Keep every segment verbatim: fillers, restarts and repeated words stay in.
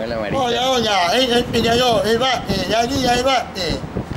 Hola, Marita. Hola, hola, es el Peñarol, el bate, la liga del bate.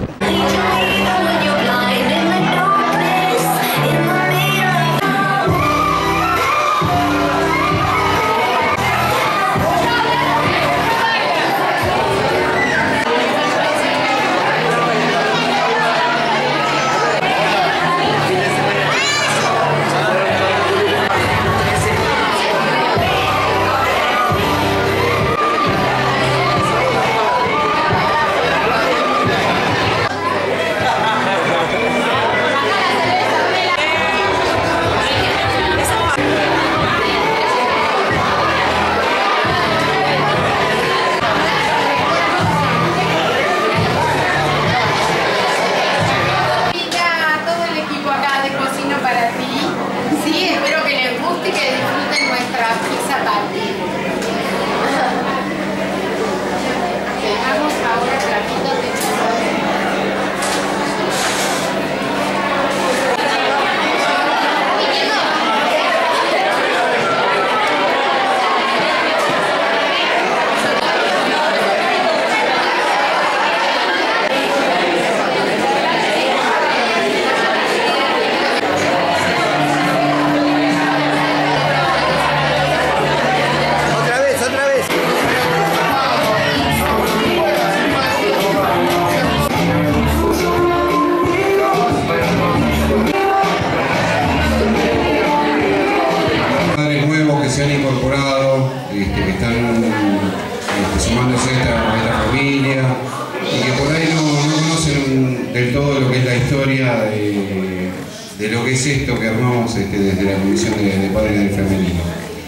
Se han incorporado, este, que están este, sumándose a esta, a esta familia y que por ahí no, no conocen del todo lo que es la historia de, de lo que es esto que armamos este, desde la Comisión de, de Padres del Femenino.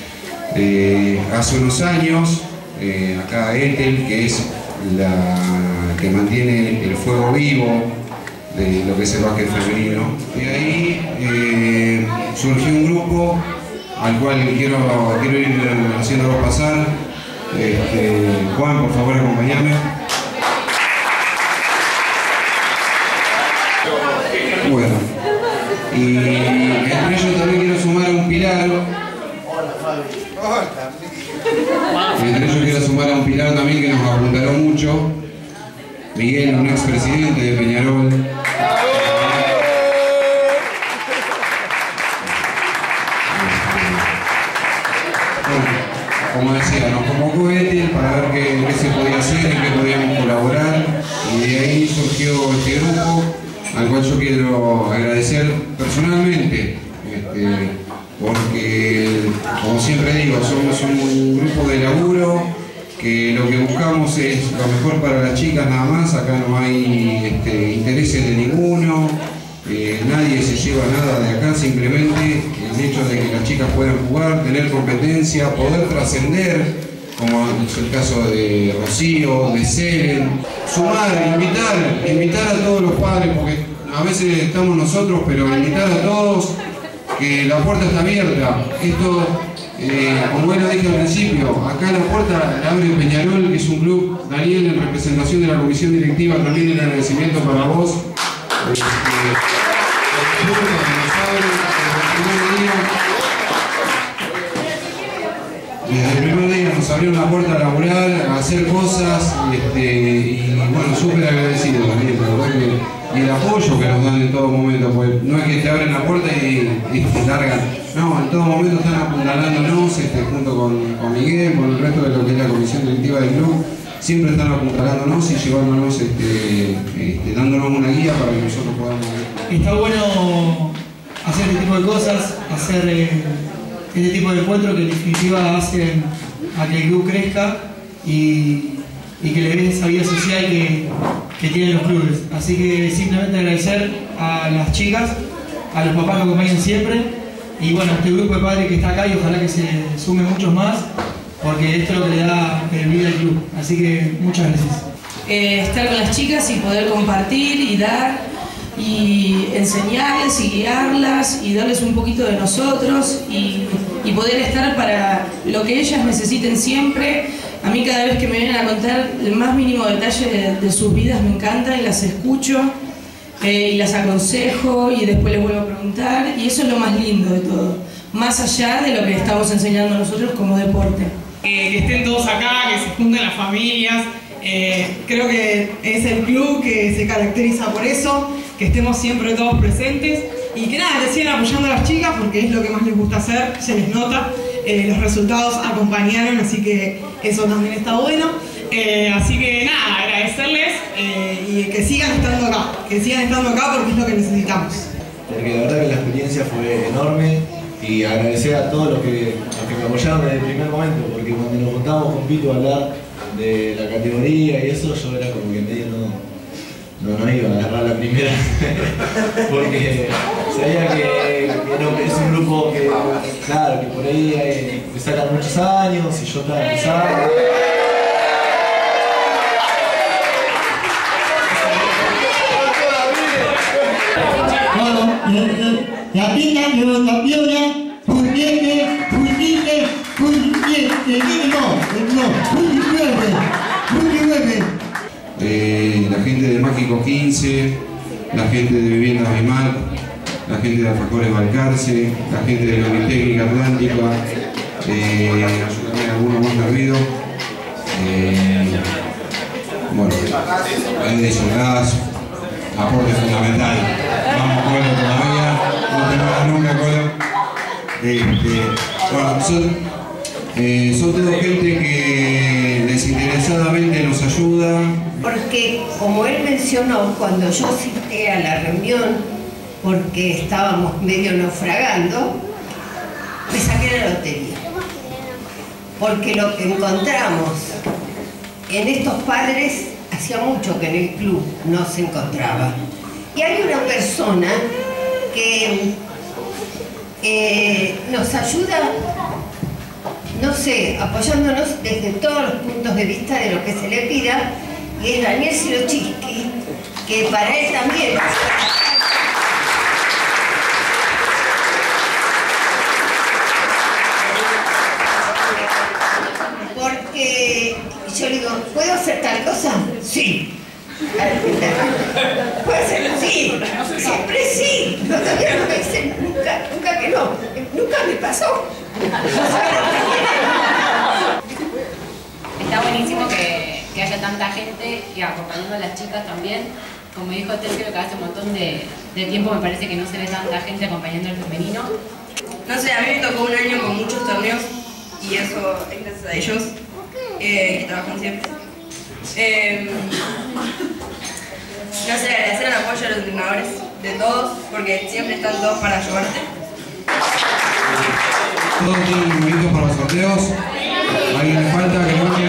Eh, hace unos años, eh, acá Ethel, que es la que mantiene el fuego vivo de lo que es el básquet femenino, de ahí eh, surgió un grupo al cual quiero, quiero ir haciéndolo pasar. Este, Juan, por favor, acompáñame. Bueno, y entre ellos también quiero sumar a un pilar. Y entre ellos quiero sumar a un pilar también que nos apuntaló mucho. Miguel, un expresidente de Peñarol. Como decía, nos convocó Ethel para ver qué, qué se podía hacer, en qué podíamos colaborar, y de ahí surgió este grupo, al cual yo quiero agradecer personalmente, este, porque, como siempre digo, somos un grupo de laburo, que lo que buscamos es lo mejor para las chicas nada más, acá no hay este, intereses de ninguno, eh, nadie se lleva nada de acá, simplemente el hecho de que las chicas puedan jugar, tener competencia, poder trascender, como es el caso de Rocío, de Selen, sumar, invitar, invitar a todos los padres, porque a veces estamos nosotros, pero invitar a todos, que la puerta está abierta. Esto, eh, como él lo dije al principio, acá la puerta la abre Peñarol, que es un club. Daniel, en representación de la comisión directiva, también el agradecimiento para vos. Este, el club que nos abre desde el primer día. Desde el primer día nos abrieron la puerta a laburar, a hacer cosas, este, y bueno, súper agradecido también, la verdad que, y el apoyo que nos dan en todo momento, pues no es que te abren la puerta y, y te largan, no, en todo momento están apuntalándonos, este, junto con, con Miguel, con el resto de lo que es la comisión directiva del club, siempre están apuntalándonos y llevándonos, este, este, dándonos una guía para que nosotros podamos ver. Está bueno hacer este tipo de cosas, hacer eh, este tipo de encuentros que en definitiva hacen a que el club crezca y, y que le den esa vida social que, que tienen los clubes. Así que simplemente agradecer a las chicas, a los papás que acompañan siempre y bueno, a este grupo de padres que está acá y ojalá que se sumen muchos más porque esto es lo que le da vida al club. Así que muchas gracias. Eh, estar con las chicas y poder compartir y dar y enseñarles y guiarlas y darles un poquito de nosotros y, y poder estar para lo que ellas necesiten siempre. A mí cada vez que me vienen a contar el más mínimo detalle de, de sus vidas me encanta y las escucho eh, y las aconsejo y después les vuelvo a preguntar y eso es lo más lindo de todo, más allá de lo que estamos enseñando nosotros como deporte. eh, que estén todos acá, que se junten las familias. Eh, creo que es el club que se caracteriza por eso, que estemos siempre todos presentes y que nada, que sigan apoyando a las chicas porque es lo que más les gusta hacer, se les nota, eh, los resultados acompañaron, así que eso también está bueno. Eh, así que nada, agradecerles eh, y que sigan estando acá, que sigan estando acá porque es lo que necesitamos. Porque la verdad que la experiencia fue enorme y agradecer a todos los que, los que me apoyaron desde el primer momento, porque cuando nos juntamos con Pito a hablar de la categoría y eso, yo era como que medio no, no, no iba a agarrar la primera, porque sabía que, que no, es un grupo que, claro, que por ahí hay, que sacan muchos años y yo estaba empezando. La pita que lo campeona, Juliete, Juliete, Juliete, no, no, Juliete, Juliete. Eh, la gente de Mágico quince, la gente de Vivienda Bimal, la gente de Alfajores Balcarce, la gente de la Unitécnica Atlántica, eh, ayúdame alguno más perdido. Eh, bueno, Edison Gas, aporte fundamental. Vamos Colo todavía, no te muevas nunca Colo. Este, bueno, son, eh, son toda gente que desinteresadamente nos ayuda. Porque, como él mencionó, cuando yo cité a la reunión, porque estábamos medio naufragando, me saqué la lotería. Porque lo que encontramos en estos padres, hacía mucho que en el club no se encontraba. Y hay una persona que eh, nos ayuda, no sé, apoyándonos desde todos los puntos de vista de lo que se le pida, y es Daniel Silochiski, que para él también va a ser... Porque yo le digo, ¿puedo hacer tal cosa? Sí. ¿Puedo hacerlo? Sí. Siempre sí. No, todavía no me dicen nunca, nunca que no. Nunca me pasó. Está buenísimo que, que haya tanta gente y acompañando a las chicas también. Como dijo Tel, creo que hace un montón de, de tiempo me parece que no se ve tanta gente acompañando al femenino. No sé, a mí me tocó un año con muchos torneos y eso es gracias a ellos, eh, que trabajan siempre. Eh, no sé, agradecer el apoyo de los entrenadores, de todos, porque siempre están todos para ayudarte. Todos tienen numeritos para los sorteos. ¿A alguien le falta que no